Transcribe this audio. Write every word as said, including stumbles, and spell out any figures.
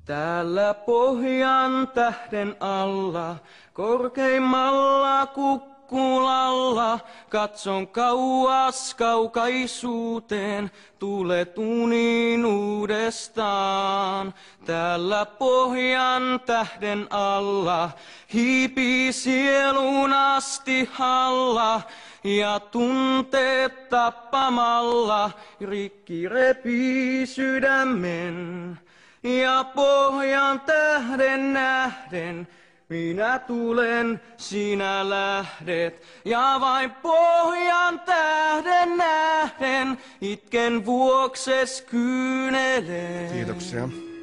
Täällä pohjan tähden alla, korkeimmalla kukkulalla, katson kauas kaukaisuuteen, tulet uniin uudestaan. Täällä pohjan tähden alla, hiipii sielun asti halla, ja tunteet tappamalla, rikki repii sydämen. Ja pohjan tähden nähden, minä tulen, sinä lähdet. Ja vain pohjan tähden nähden, itken vuokses kyynelen. Kiitoksia.